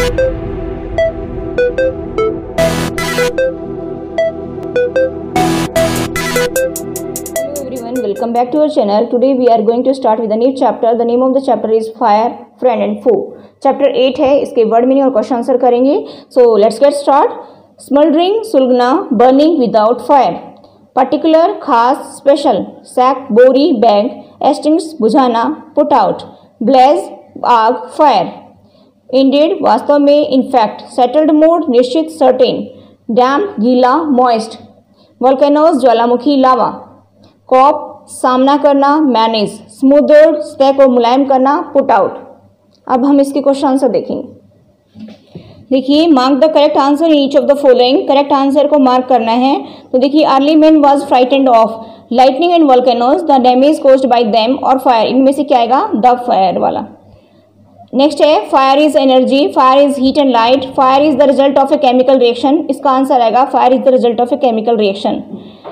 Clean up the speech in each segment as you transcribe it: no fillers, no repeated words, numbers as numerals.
Everyone, welcome back to our channel. Today we are going to start with a new chapter. The name of the chapter is Fire, Friend and Foe. Chapter 8 है, इसके word meaning और question answer करेंगे. So let's get start. Smoldering, सुलगना, burning without fire. Particular, खास, special. Sack, बोरी, bag. Extinct, बुझाना, put out. Blaze, आग, fire. Indeed, वास्तव में, in fact. Settled mood, निश्चित, certain. Damp, गीला, moist. Volcanoes, ज्वालामुखी, लावा. कॉप, सामना करना, मैनेज. स्मूदर्ड, स्टेक और मुलायम करना, पुट आउट. अब हम इसके क्वेश्चन आंसर देखेंगे. देखिए, mark the correct answer in each of the following. Correct answer को मार्क करना है. तो देखिए, early man was frightened of lightning and volcanoes, the damage caused by them और फायर. इनमें से क्या आएगा? द फायर वाला. नेक्स्ट है fire is energy, fire is heat and light, fire is the result of a chemical reaction. इसका answer आएगा fire is the result of a chemical reaction.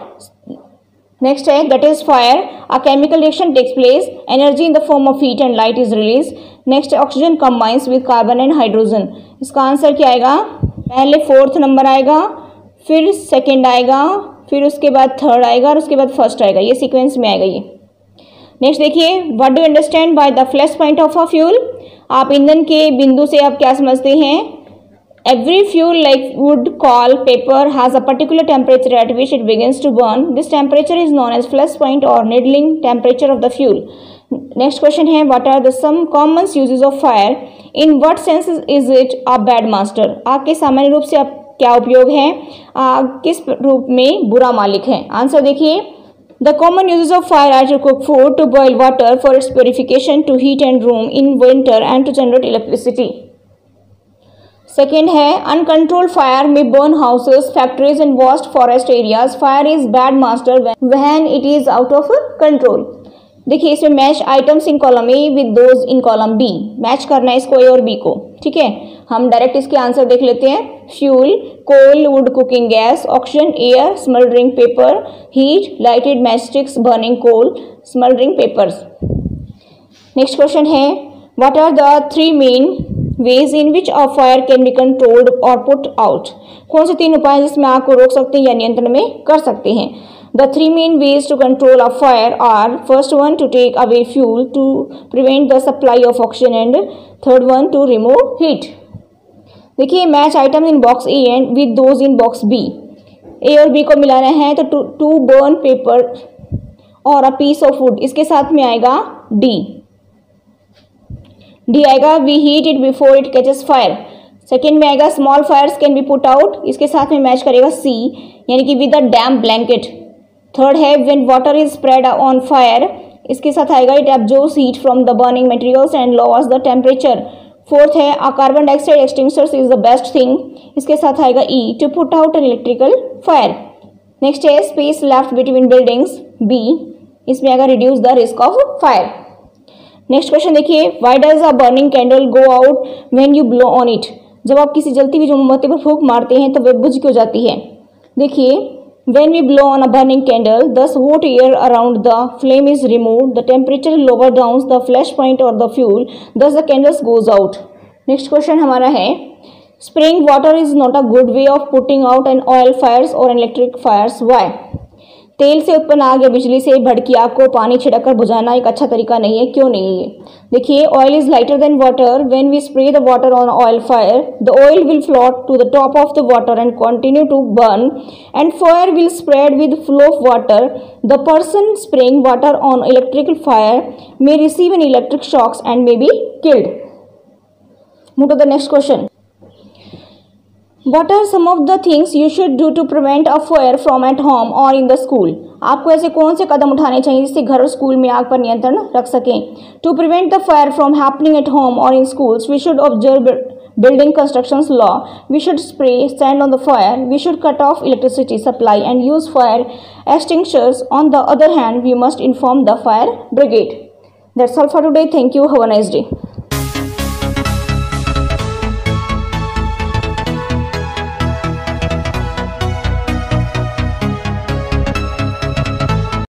Next है that is fire, a chemical reaction takes place, energy in the form of heat and light is release. Next oxygen combines with carbon and hydrogen. इसका answer क्या आएगा? पहले fourth number आएगा, फिर second आएगा, फिर उसके बाद थर्ड आएगा और उसके बाद फर्स्ट आएगा. ये सीक्वेंस में आएगा ये. नेक्स्ट देखिए, what do understand by the flash point of a fuel. आप ईंधन के बिंदु से आप क्या समझते हैं? Every fuel like wood, coal, paper has a particular temperature at which it begins to burn. This temperature is known as flash point or needling temperature of the fuel. Next question है, what are the some common uses of fire? In what sense is it a bad master? आग के सामान्य रूप से अब क्या उपयोग है? आग किस रूप में बुरा मालिक है? आंसर देखिए. The common uses of fire are to cook food, to boil water for its purification, to heat and room in winter and to generate electricity. Second है अनकंट्रोल्ड फायर में burn houses, factories and vast forest areas. Fire is bad master when it is out of control. देखिए, इसमें match items in column A with those in column B. Match करना है इसको ए और B को. ठीक है, हम डायरेक्ट इसके आंसर देख लेते हैं. Fuel, coal, wood, cooking gas. Oxygen, air. Smouldering, paper. Heat, lighted match sticks, burning coal. Smouldering, papers. Next question है, what are the three main ways in which a fire can be controlled or put out. कौन से तीन उपाय जिसमें आग को रोक सकते हैं या नियंत्रण में कर सकते हैं? The three main ways to control a fire are: first one to take away fuel to prevent the supply of oxygen and third one to remove heat. देखिए, match item in box A and with those in box B. A और B को मिलाना है तो to burn paper और a piece of would. इसके साथ में आएगा डी. डी आएगा we heat it before it catches fire. Second में आएगा small fires can be put out. इसके साथ में मैच करेगा सी, यानी कि with a damp blanket. Third है when water is spread on fire. इसके साथ आएगा it absorbs heat from the burning materials and lowers the temperature. Fourth है a carbon dioxide extinguisher is the best thing. इसके साथ आएगा ई to put out an electrical fire. Next है space left between buildings, B. इसमें आएगा reduce the risk of fire. Next question देखिए, why does a burning candle go out when you blow on it. जब आप किसी जलती हुई मोमबत्ती पर फूंक मारते हैं तो वह बुझ क्यों जाती है? देखिए, when we blow on a burning candle thus hot air around the flame is removed, the temperature lower down the flash point और the fuel, thus the candles goes out. Next question हमारा है, spraying water is not a good way of putting out an oil fires और electric fires. Why? तेल से उत्पन्न आग या बिजली से भड़की आग को पानी छिड़ककर बुझाना एक अच्छा तरीका नहीं है. क्यों नहीं है ये? देखिए, oil is lighter than water. When we spray the water on oil fire the oil will float to the top of the water and continue to burn and fire will spread with flow of water. The person spraying water on electrical fire may receive an electric shocks and may be killed. Move to the next question. What are some of the things you should do to prevent a fire from at home or in the school? आपको ऐसे कौन से कदम उठाने चाहिए जिससे घर और school में आग पर नियंत्रण रख सकें? To prevent the fire from happening at home or in schools, we should observe building constructions law. We should spray sand on the fire. We should cut off electricity supply and use fire extinguishers. On the other hand, we must inform the fire brigade. That's all for today. Thank you. Have a nice day.